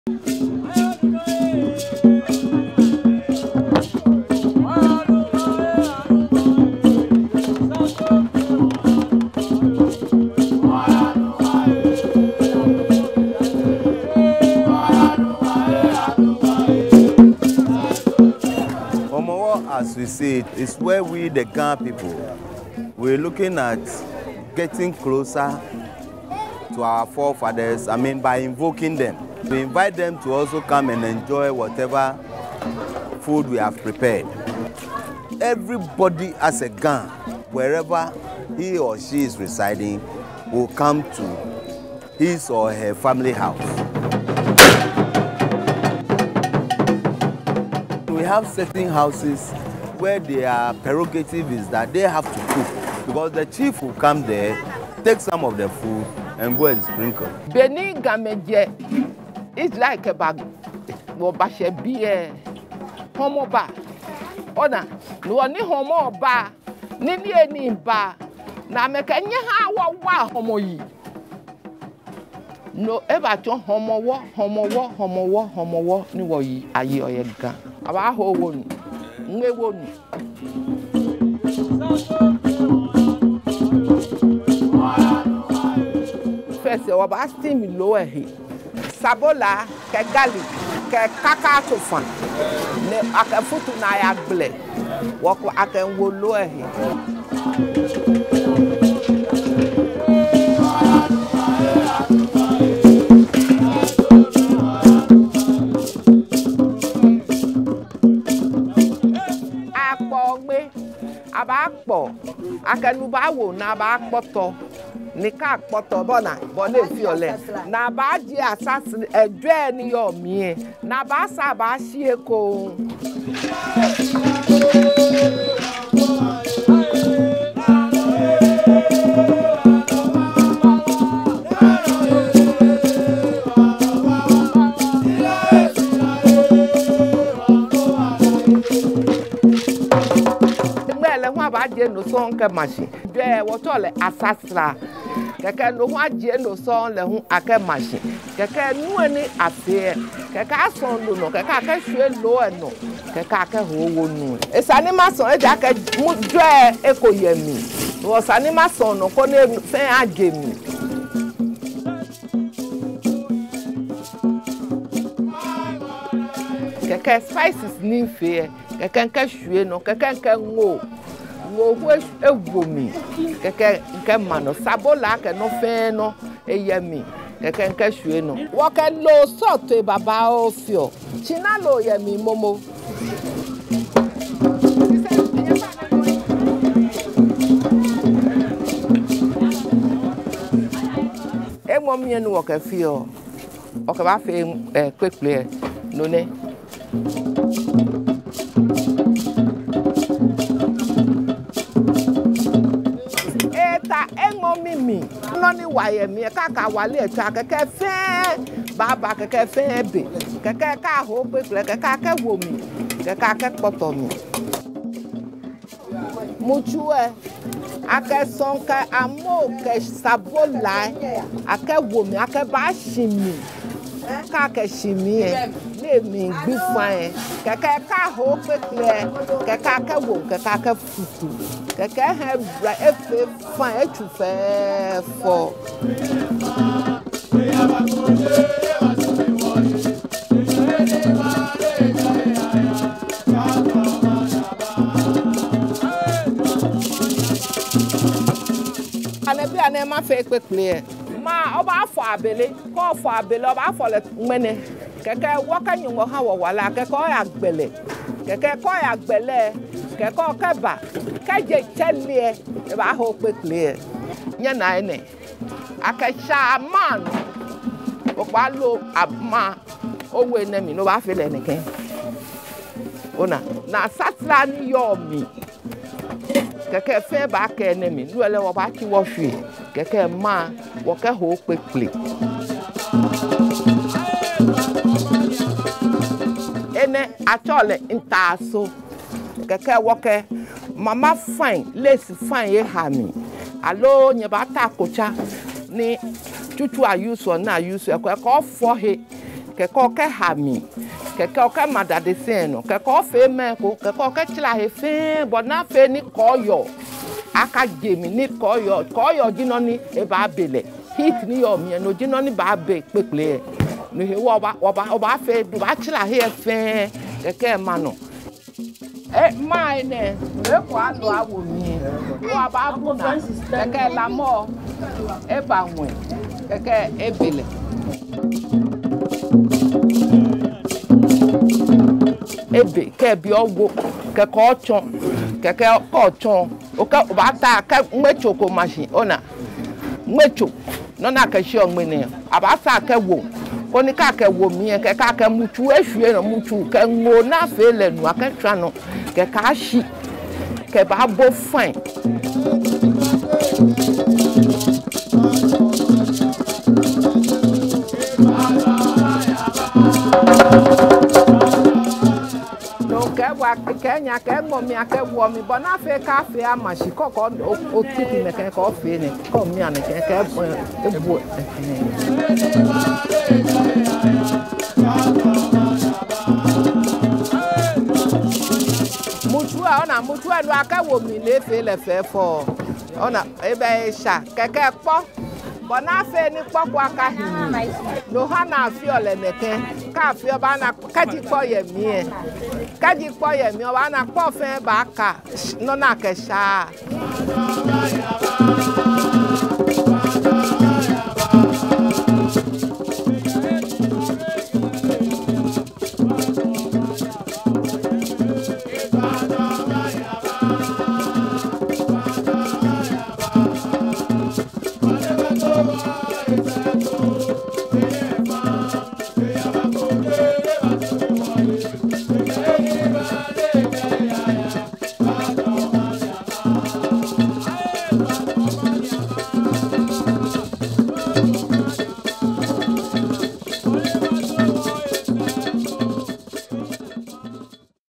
As we see it, is where we, the Ghana people, we're looking at getting closer to our forefathers, by invoking them. We invite them to also come and enjoy whatever food we have prepared. Everybody as a Ghana, wherever he or she is residing, will come to his or her family house. We have certain houses where their prerogative is that they have to cook, because the chief will come there, take some of the food, and go and sprinkle. Beni gameje is like a bag. No bashe beer, homo ba. Ona, no ni homo ba, ni ba. Na meka nye ha wa homo yi. No eba chon homo wo ni wo yi ayi oyega. Aba ho wonu. Nwe wonu. First o ba steam lo ehi. Sabola ke garlic ke kaka tofan. Ne akafutu na ya gle. Wo ko akan wo lo ehi. Abakpo akanuba wo na abakpoto nika akpoto bona efi ole na ba ji asas edwe ni yo mi na ba sa ba hie ko je no son ke machine de wo to le asasra keke no ho je no son le hu ake machine keke nu ani afe keke ason lo no keke ake hwe lo eno keke ake ho wo nu esani ma son e ja ke mu dwe ekoyemi wo sani ma son no ko ne fe agemi keke spices ni fe keke nke hwe no keke nke ngo wo ewomi keke nke mano sabola ke no fe no eyemi keke nke hwe no wo ke lo salt e baba ofio china lo yemi momo e momi enu wo ke fio o ke ba fe kwekle no ne mimi no ni waye mi kaka wale echa keke fe baba keke fe be keke ka ho pe keke ka wo mi keke ka poto mi muchue ake son ka amo ke sabola ake wo mi ake ba shimi ka ke shimi le mi gbi fan keke ka ho pe keke ka wo keke ka futu keke ha bra efe fan etu fe fo anabi anema fe pekle ma oba afọ abele ko afọ abele oba afọ le mene keke waka nyungo ha wo wala keke o ya gbele keke ko ya gbele keke o keba kaje chelie e ba ho pekle nya na ene akasha man o pa lo ama owo enemi no ba fe le nìkan ona na satla ni yo mi keke fe ba ke enemi lu ele wo ba ti wo fi keke ma wo ke ho pekle ene atole ntaso keke wo ke mama fine lace fine ye ha mi alo nye ba ta kocha ni tutu ayuso na ayuso ko fo he keko ke hami keko ke madade seno keko fe me ko keko ke tila he fe but na fe ni koyo aka jemi ni koyo jino ni e ba bele hit ni yo mi no jino ni ba be pekle no he wo ba fe do ba tila he fe keke mano mai ne e kwa do awo mi wo ba bu na keke la mo e ba nwe keke e bele ebe ke bi owo ke ko chon ke ko chon o ka ba ta ka mecho ko machine ona mecho no na ka shi onmene aba sa ke wo ko ni ka ke wo mi ke ka ke muchu ehwie no muchu ke ngo na fe le nu aka twa no ke ka shi ke ba bo fine Kenya ke mo mi ake wo mi bo na fe ka fe amashi koko o tiki ne ke ko fe ne ko mi ane ke ebu mutu anu ake wo mi le fe fo ona ebe sha keke po bona fe ni popo aka hi no ha na fi ole neke ka fi oba na kaji po ye mi oba na po fe ba ka no na ke sha